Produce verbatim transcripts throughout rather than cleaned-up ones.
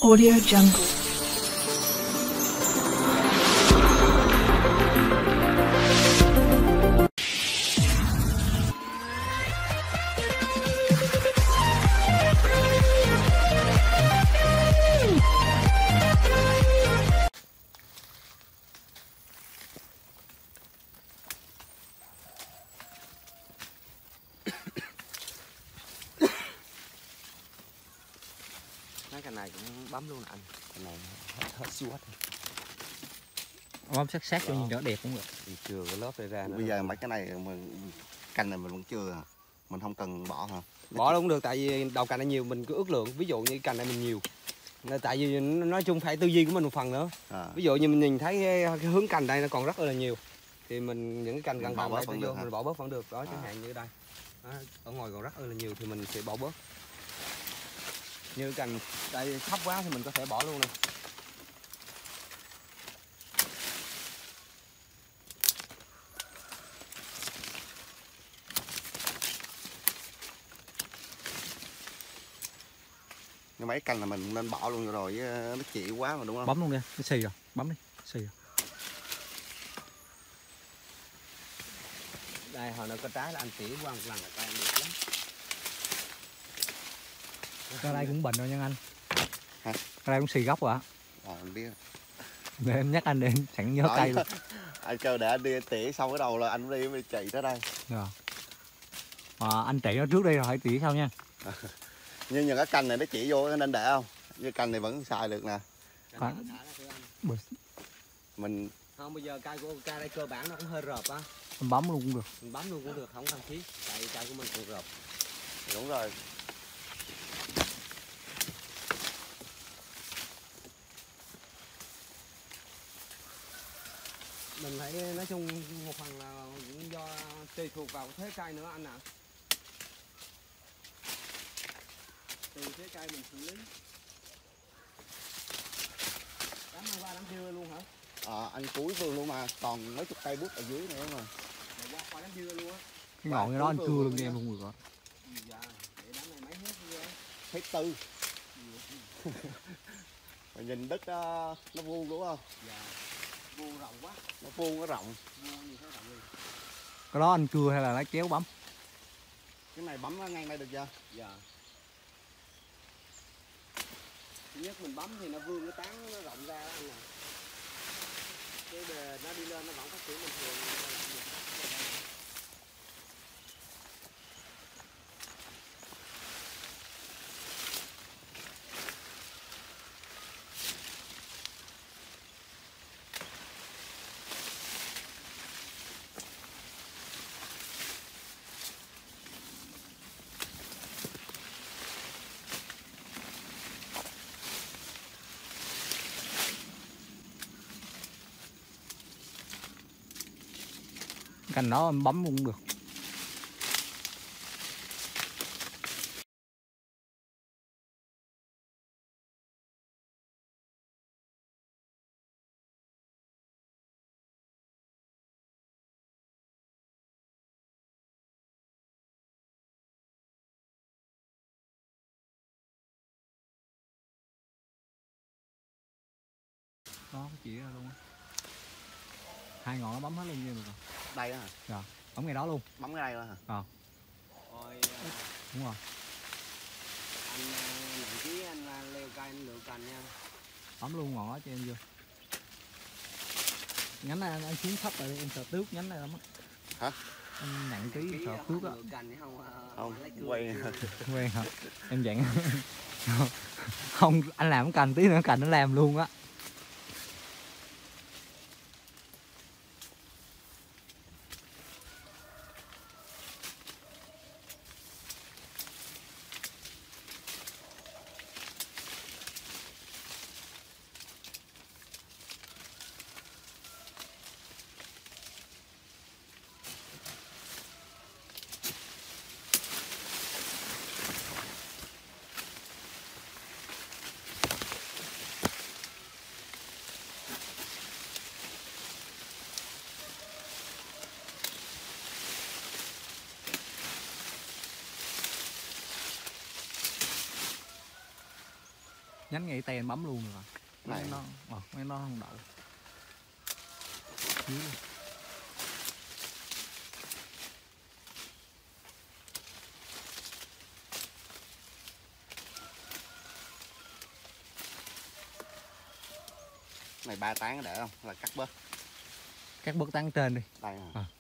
Audio Jungle. Mấy cái này cũng bấm luôn nè anh. Cái này hết, hết siêu hết. Bấm sát sát cho nhìn nó đẹp cũng được. Mình chừa cái lớp này ra nữa. Bây giờ mấy cái này mình cành này mình vẫn chưa, mình không cần bỏ hả? Bỏ đâu cũng được, tại vì đầu cành này nhiều mình cứ ước lượng. Ví dụ như cành này mình nhiều, tại vì nói chung phải tư duy của mình một phần nữa. À. Ví dụ như mình nhìn thấy cái, cái hướng cành đây nó còn rất là nhiều, thì mình những cái cành gần gần đây phải vô mình bỏ bớt vẫn được. Đó, à. Chẳng hạn như đây đó, ở ngoài còn rất là nhiều thì mình sẽ bỏ bớt. Như cành đây thấp quá thì mình có thể bỏ luôn nè. Nhưng mấy cành là mình nên bỏ luôn rồi, nó chịu quá mà đúng không? Bấm luôn đi, nó xì rồi, bấm đi, xì rồi. Đây hồi nó có trái là anh tỉa qua một lần là tay được lắm. Cái đây cũng bệnh rồi nha anh. Hả? Cái đây cũng xì gốc rồi á. Ờ, anh biết. Để em nhắc anh đi, chẳng nhớ đó, cây luôn. Anh kêu để anh đi tỉa xong cái đầu là anh đi mới chạy tới đây. Rồi. À, anh chạy nó trước đây rồi hãy tỉa sau nha. Nhưng những cái cành này nó chỉ vô nên để không? Như cành này vẫn xài được nè. À. Mình không, bây giờ cây của cây đây cơ bản nó cũng hơi rợp á. Mình bấm luôn cũng được. Mình bấm luôn cũng được, không cần thiết. Tại cây của mình còn rợp. Đúng rồi. Mình phải nói chung một phần là cũng do tùy thuộc vào thế cây nữa anh ạ. À. Tùy thế cây mình xử lý. Đám ăn qua đám dưa luôn hả? Ờ, à, anh cuối vườn luôn mà, còn mấy chục cây bút ở dưới nữa mà. Mà qua qua đám dưa luôn á. Cái ngọn cái đó anh cưa luôn đi em luôn được rồi. Dạ, để đám này mấy hết dưa. Hết tư. Mình nhìn đất uh, nó vuông đúng không? Dạ. Vuông rộng quá. Nó vuông nó rộng. Vuông như thế rộng đi. Cái đó anh cưa hay là lấy kéo bấm? Cái này bấm nó ngang đây được chưa? Dạ. Thứ nhất mình bấm thì nó vươn cái tán nó rộng ra đó anh nè. Cái bề nó đi lên nó vẫn phát triển bình thường. Cành đó em bấm luôn cũng được. Đó, chỉ ra luôn á. Hai ngọn nó bấm hết luôn như rồi. Đây á hả? Rồi, bấm ngay đó luôn. Bấm cái đây đó hả? Ờ. Rồi, đúng rồi. Anh nặng ký anh leo cây anh lựa cành nha. Bấm luôn ngọn đó cho em vô. Nhánh này anh, anh xuống thấp rồi đi, em sợ tước nhánh này lắm á. Hả? Anh nặng ký sợ tước á. Không, không quen. Quen hả? Em dặn. Không, anh làm cái cành tí nữa cành nó làm luôn á. nhánh ngay tay anh bấm luôn rồi. Mấy Này. nó ờ, mấy nó không đậu. Dưới luôn. Này ba tán để không? Là cắt bớt. Cắt bớt tán trên đi. Đây hả? À.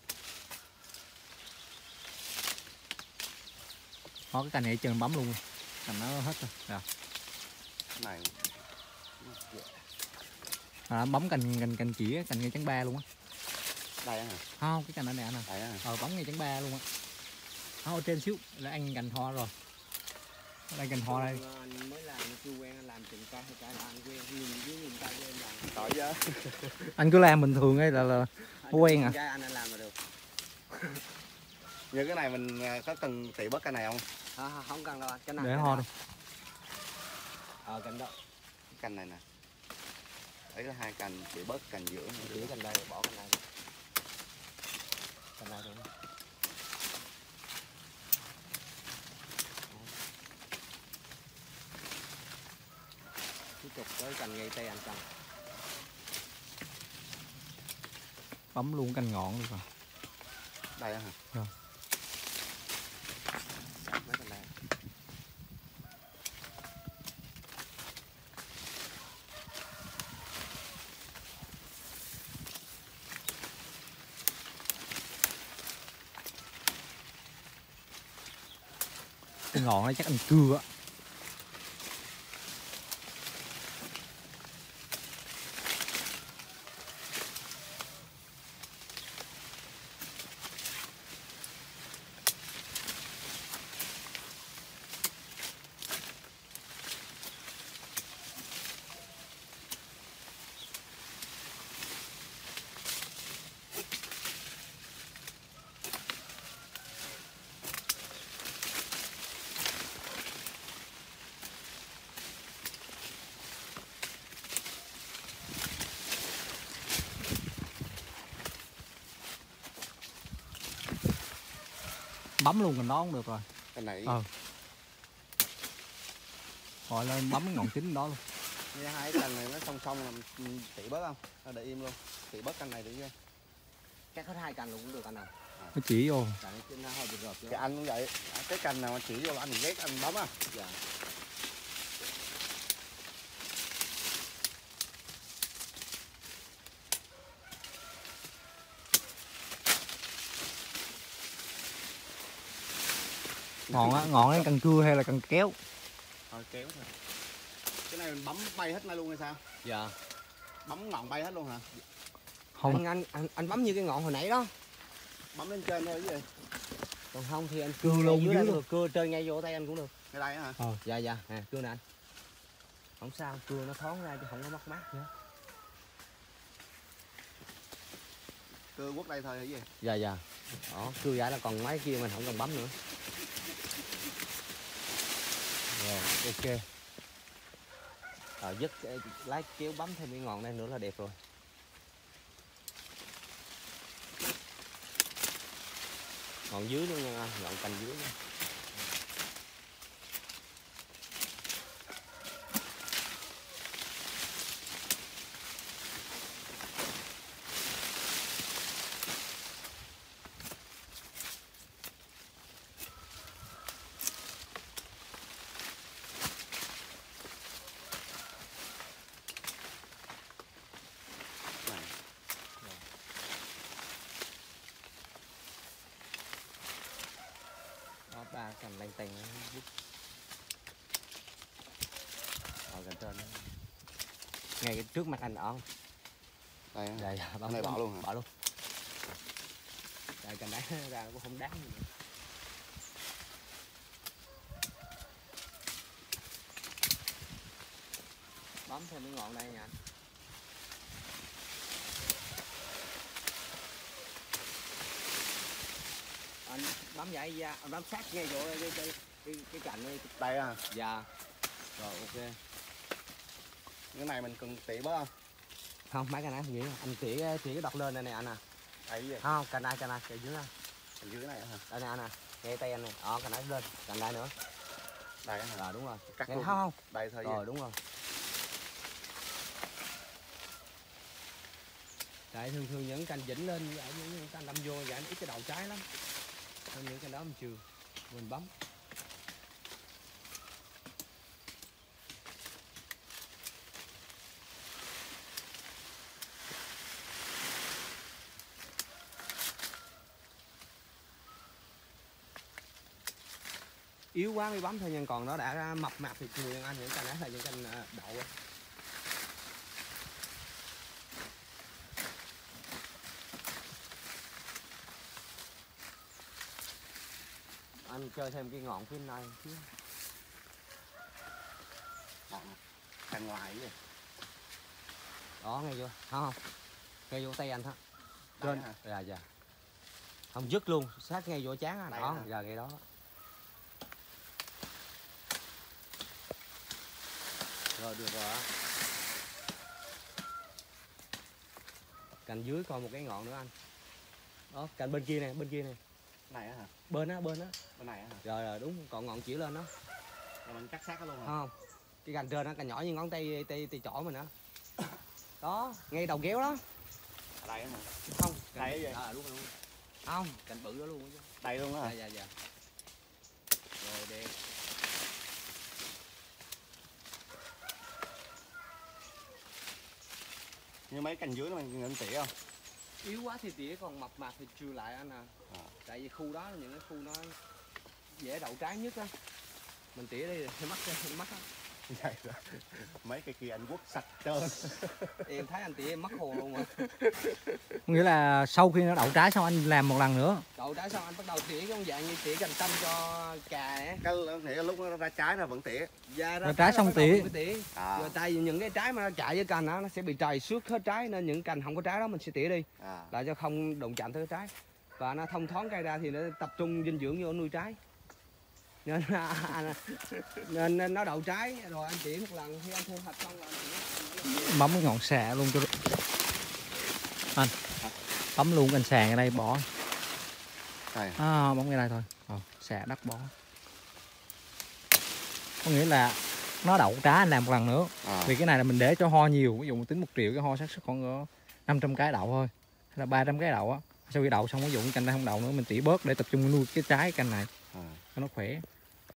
Đó, cái cành này chân bấm luôn. Cành nó hết rồi. Rồi. Cái này À, bấm cành cành cành chỉ cành ngay chắn ba luôn á. đây hả? Không, cái cành này nè nè. Đây hả? Ờ, bấm ngay chắn ba luôn á. Đó, ở trên xíu là ăn cành hoa rồi. Ở đây cành hoa đây. Anh mới làm chưa quen, anh làm chừng cây cây là anh quen, nhìn dưới nhìn tay em làm. Tội chứ. Anh cứ làm bình thường ấy là là quen à. Cái anh anh làm là được. Như cái này mình có cần tỉ bớt cái này không? À, không cần đâu anh, cái này. Để hoa đi. Ờ cành đó. Cái cành này nè. Đấy là hai cành, tỉ bớt cành giữa. Giữ cành đây, bỏ cành này. Cành này được. Tiếp tục với cành ngay tay anh cần. Bấm luôn cành ngọn luôn rồi. Đây hả? Rồi. Sạch mấy cành này. Cái ngọn này chắc anh cưa á. Bấm luôn cành đó cũng được rồi. Cái này Ờ. Gọi lên bấm cái ngọn chính đó luôn. như hai cái cành này nó song song làm tỉ bớt không? Nó để im luôn. Tỉ bớt cành này được chưa? Cắt hết hai cành luôn cũng được anh nào. Nó chỉ vô. Cành này trên nó hơi bị rợp chứ. Cái anh cũng vậy. Cái cành nào mà chỉ vô là anh ghét anh bấm á. Dạ. Ngọn á, ngọn ấy cần cưa hay là cần kéo? Thôi kéo thôi. Cái này mình bấm bay hết nay luôn hay sao? Dạ. Bấm ngọn bay hết luôn hả? Không. Anh, anh anh anh bấm như cái ngọn hồi nãy đó. Bấm lên trên thôi chứ gì? Còn không thì anh Cưa cưa luôn dưới dưới đây luôn. được, cưa trên ngay vô tay anh cũng được. Cái đây hả? Ờ. Dạ dạ, nè cưa nè anh. Không sao, cưa nó thoáng ra chứ không có mất mát nữa. Cưa quất đây thôi hay gì? Dạ dạ. Đó, cưa giả là còn mấy kia mình không cần bấm nữa. Rồi, ok. Rồi dứt cái lái kéo bấm thêm cái ngọn đây nữa là đẹp rồi. Ngọn dưới luôn nha, ngọn cành dưới nha. Đó, ba cành lanh tanh dứt. Ở gần trên ngay cái trước mặt anh đó không? Đây hả? Dạ dạ, Cái này bỏ luôn hả? Bỏ luôn. Rồi cành đá ra cũng không đáng gì nữa. Bấm thêm cái ngọn đây nha anh. Anh bấm vậy ra, anh bấm sát ngay vô cái cái cái, cái cành đây. Đây hả? Dạ. Rồi ok. Cái này mình cần tỉ bớt không? Không, mấy cái này không vậy. Anh chỉ chỉ cái đọt lên đây này anh à. Đây cái gì? Không, cành đây, cành đây, cành dưới đây. Hình dưới cái này hả? Đây nè anh à. Ngay tay anh này. Đó, cành đây lên, cành đây nữa. Đây hả? Là đúng rồi. Cắt Nghe luôn. không? Đây thôi. Rồi đúng rồi. Tại thường thường những cành vĩnh lên, những cành đâm vô vậy nó ít cái đầu trái lắm. Nên những cành đó mình trừ, mình bấm. Yếu quá mới bấm thôi, nhưng còn nó đã mập mạp thì chùi anh, những cành đó là những cành đậu ấy. Anh chơi thêm cái ngọn phía này chứ. Ngọn cành ngoài vậy. Đó nghe chưa? Không không. Ngay vô tay anh ha. Trên. Hả? Dạ dạ. Không dứt luôn, sát ngay vô chán á. Đó, hả? giờ ngay đó. Rồi được rồi á. Cành dưới còn một cái ngọn nữa anh. Đó, cành bên kia nè, bên kia nè. Này hả? Bên á, bên á. Bên này hả? Rồi rồi đúng, còn ngọn chỉ lên đó. Rồi mình cắt sát nó luôn hả? Không. Cái cành trên đó, cành nhỏ như ngón tay tay tay trỏ mình đó. Đó, ngay đầu kéo đó. Ở đây hả? Không, Đây cái gì? À, đúng rồi, đúng rồi. Không, cành bự đó luôn chứ. Đây luôn hả? Dạ dạ dạ. Rồi đẹp. Như mấy cành dưới nó mình ngân tỉa không? Yếu quá thì tỉa, còn mập mạp thì trừ lại anh à. À. Tại vì khu đó là những cái khu nó dễ đậu trái nhất á. Mình tỉa đi thì mắc mắc á. Vậy đó. Mấy cái kia anh quất sạch trơn. Em thấy anh tỉa em mất hồn luôn mà. Nghĩa là sau khi nó đậu trái xong anh làm một lần nữa. Đậu trái xong anh bắt đầu tỉa cái dạng như tỉa cành tâm cho cà ấy. Cái nghĩa lúc nó ra trái nó vẫn tỉa. Dạ, Rồi trái xong tỉa. tỉa. À. Rồi tại vì những cái trái mà nó chạy với cành đó, nó sẽ bị trầy xước hết trái, nên những cành không có trái đó mình sẽ tỉa đi. À. Để cho không đụng chạm tới trái. Và nó thông thoáng cây ra thì nó tập trung dinh dưỡng vô nuôi trái. Nên, nên, nên nó đậu trái rồi anh tỉa một lần, khi anh thu hoạch xong là anh tỉa. Bấm cái ngọn xà luôn cho anh. Bấm luôn cành sàn ở đây bỏ. Đây. À, bấm cái đây thôi. Ờ, xà đắt bỏ. Có nghĩa là nó đậu trái anh làm một lần nữa. À. Vì cái này là mình để cho ho nhiều, ví dụ mình tính một triệu cái ho xác suất khoảng năm trăm cái đậu thôi, hay là ba trăm cái đậu á. Sau khi đậu xong ví dụ cành đây không đậu nữa mình tỉa bớt để tập trung nuôi cái trái cành này À. cho nó khỏe.